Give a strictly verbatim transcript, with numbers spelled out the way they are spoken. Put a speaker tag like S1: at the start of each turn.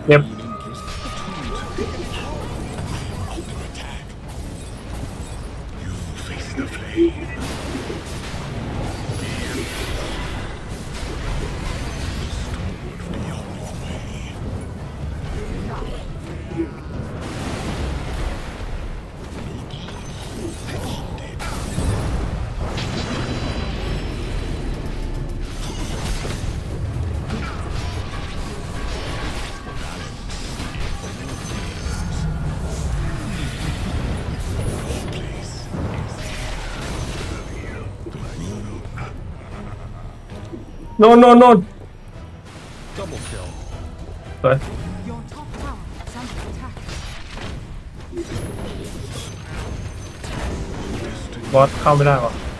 S1: เก็บโน่นโน่นโน่น
S2: Double kill.
S1: สวย
S3: Your top tower is under attack.
S1: บอสเข้าไม่ได้วะ